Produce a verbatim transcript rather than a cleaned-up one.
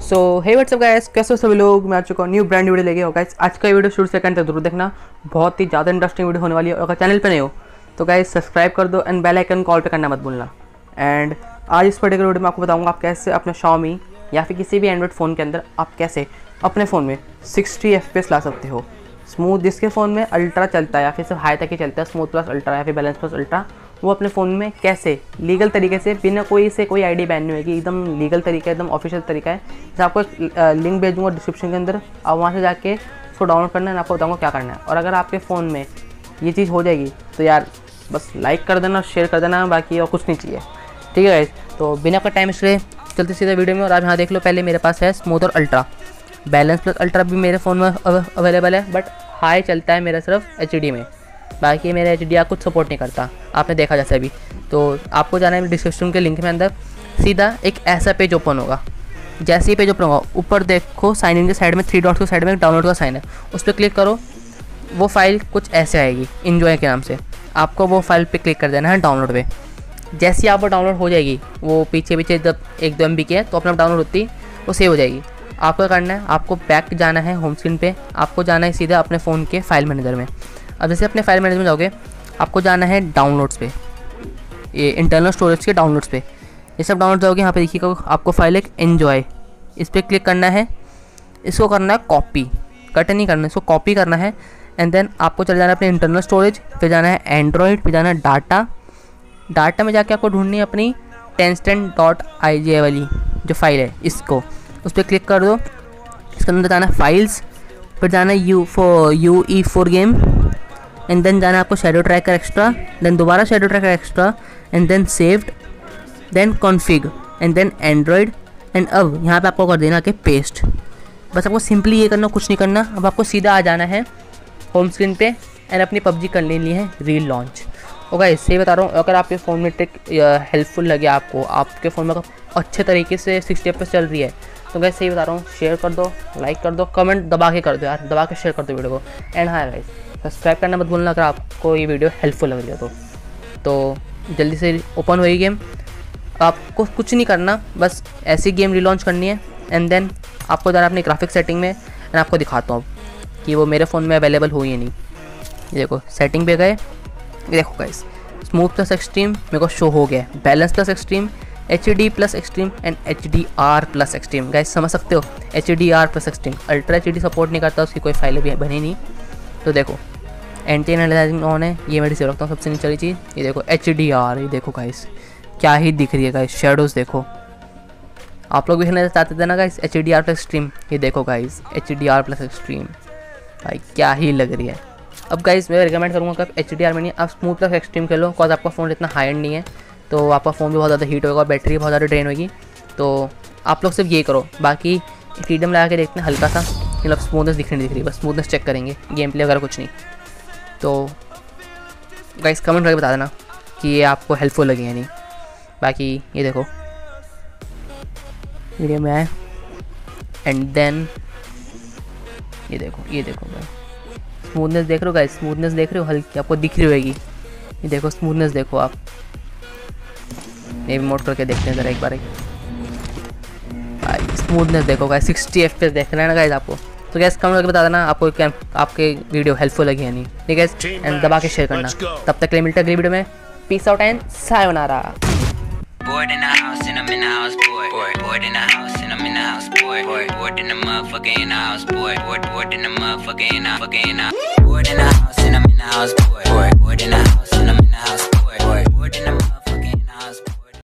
सो हे WhatsApp guys, कैसे हो सभी लोग। मैं आ चुका हूँ न्यू ब्रांड वीडियो लेके। और गाइस आज का वीडियो शुरू से एंड तक जरूर देखना, बहुत ही ज़्यादा इंटरेस्टिंग वीडियो होने वाली है। अगर चैनल पे नहीं हो तो गाइस सब्सक्राइब कर दो एंड बेल आइकन कॉल पे करना मत भूलना। एंड आज इस पर्टिकुलर वीडियो में आपको बताऊँगा आप कैसे अपने Xiaomi या फिर किसी भी एंड्रॉइड फ़ोन के अंदर आप कैसे अपने फ़ोन में सिक्सटी एफ पी एस ला सकते हो स्मूथ। जिसके फ़ोन में अल्ट्रा चलता है या फिर सिर्फ हाई तक ही चलता है, स्मूथ प्लस अल्ट्रा या फिर बैलेंस प्लस अल्ट्रा, वो अपने फ़ोन में कैसे लीगल तरीके से बिना कोई से कोई आईडी बैन नहीं होगी, एकदम लीगल तरीका है, एकदम ऑफिशियल तरीका है। जैसे आपको लिंक भेज दूँगा डिस्क्रिप्शन के अंदर, आप वहाँ से जाके उसको डाउनलोड करना है। आपको बताऊँगा क्या करना है। और अगर आपके फ़ोन में ये चीज़ हो जाएगी तो यार बस लाइक कर देना, शेयर कर देना, बाकी और कुछ नहीं चाहिए, ठीक है। तो बिना का टाइम इसलिए चलते सीधे वीडियो में। और आप यहाँ देख लो, पहले मेरे पास है स्मूथ और अल्ट्रा, बैलेंस प्लस अल्ट्रा भी मेरे फ़ोन में अवेलेबल है, बट हाई चलता है मेरा सिर्फ एच डी में, बाकी मेरा एच डी आर कुछ सपोर्ट नहीं करता, आपने देखा जैसे अभी। तो आपको जाना है डिस्क्रिप्शन के लिंक में अंदर, सीधा एक ऐसा पेज ओपन होगा। जैसे ही पेज ओपन होगा ऊपर देखो साइन इन के साइड में थ्री डॉट्स के साइड में डाउनलोड का साइन है, उस पर क्लिक करो। वो फाइल कुछ ऐसे आएगी इन्जॉय के नाम से, आपको वो फाइल पे क्लिक कर देना है डाउनलोड पे। जैसे ही आप वो डाउनलोड हो जाएगी, वो पीछे पीछे जब एक दो एम बी की है तो अपना डाउनलोड होती वो सेव हो जाएगी। आपको करना है, आपको बैक जाना है होम स्क्रीन पे, आपको जाना है सीधा अपने फ़ोन के फाइल मैनेजर में। अब जैसे अपने फाइल मैनेजर में जाओगे, आपको जाना है डाउनलोड्स पे, ये इंटरनल स्टोरेज के डाउनलोड्स पे। ये सब डाउनलोड जाओगे, यहाँ पे देखिएगा आपको फाइल एक एन्जॉय, इस पर क्लिक करना है। इसको करना है कॉपी, कट नहीं करना, इसको कॉपी करना है। एंड देन आपको चले जाना है अपने इंटरनल स्टोरेज, फिर जाना है एंड्रॉयड, फिर जाना है डाटा। डाटा में जाके आपको ढूंढनी है अपनी टेंस्टेंट डॉट आई जी वाली जो फाइल है, इसको उस पर क्लिक कर दो। इसके अंदर जाना है फाइल्स, फिर जाना है U for U E four game, and then जाना है आपको शेडो ट्रैकर एक्स्ट्रा, देन दोबारा shadow tracker extra, and then saved, then config, and then android. And अब यहाँ पे आपको कर देना कि पेस्ट। बस आपको सिंपली ये करना, कुछ नहीं करना। अब आपको सीधा आ जाना है होम स्क्रीन पे एंड अपनी पबजी कर लेनी है रील लॉन्च। ओके, इससे बता रहा हूँ, अगर आपके फ़ोन में ट्रिक हेल्पफुल लगे आपको, आपके फ़ोन में अच्छे तरीके से सिक्सटी एफ पे चल रही है, तो गाइस सही बता रहा हूँ, शेयर कर दो, लाइक कर दो, कमेंट दबा के कर दो यार, दबा के शेयर कर दो वीडियो को। एंड हाँ गाइस, सब्सक्राइब करना मत भूलना अगर आपको ये वीडियो हेल्पफुल लग रही है तो। तो जल्दी से ओपन हुई गेम, आपको कुछ नहीं करना, बस ऐसी गेम रिलॉन्च करनी है। एंड देन आपको जाना अपनी ग्राफिक सेटिंग में, एंड आपको दिखाता हूँ कि वो मेरे फ़ोन में अवेलेबल हुई है नहीं। ये देखो सेटिंग पे गए, ये देखो गाइस स्मूथ प्लस एक्सट्रीम मेरे को शो हो गया, balance plus extreme, H D plus extreme and H D R plus extreme. Guys समझ सकते हो, H D R plus extreme. Ultra H D support नहीं करता, उसकी कोई फाइल भी बनी नहीं। तो देखो एंटी एनालाइजिंग ऑन है, ये मैं डिसेबल रखता हूँ सबसे नीचे वाली चीज़। ये देखो एच डी आर, ये देखो गाइस क्या ही दिख रही है गाइस, शेडोज़ देखो। आप लोग भी देखना चाहते थे ना guys H D R plus extreme, ये देखो guys H D R plus extreme, भाई क्या ही लग रही है। अब गाइस मैं रिकमेंड करूँगा कि आप एच डी आर में नहीं, आप स्मूथ प्लस एक्सट्रीम खेलो, बिकॉज आपका फ़ोन इतना हाई एंड नहीं है, तो आपका फ़ोन भी बहुत ज़्यादा हीट होगा, बैटरी बहुत ज़्यादा ड्रेन होगी। तो आप लोग सिर्फ ये करो, बाकी फ्रीडम लगा के देखते हैं हल्का सा, मतलब स्मूथनेस दिख नहीं दिख रही, बस स्मूथनेस चेक करेंगे, गेम प्ले वगैरह कुछ नहीं। तो गाइस कमेंट करके बता देना कि ये आपको हेल्पफुल लगी है नहीं। बाकी ये देखो वीडियो में आए, एंड देन ये देखो, ये देखो भाई स्मूथनेस देख रहे हो गाइस, स्मूथनेस देख रहे हो, हल्की आपको दिख रही होगी। ये देखो स्मूथनेस देखो आप, ये भी मोड करके देखते हैं ज़रा एक बार। भाई स्मूथनेस देखो गाइस, सिक्सटी एफ पे देख रहे हैं ना गाइस आपको। तो गैस कमेंट करके बता देना आपको क्या आपके वीडियो हेल्पफुल लगी है नहीं, ठीक है। एंड दबा के शेयर करना। तब तक के लिए मिलता है अगली वीडियो में। पीस आउट एंड सायोनारा। Bored in the house and I'm in the house, boy. Bored, bored in the house and I'm in the house, boy. Bored, bored in the motherfucker in the house, boy. Bored, bored in the motherfucker in the fucking in the. Bored in the house and I'm in the house, boy. Bored, bored in the house.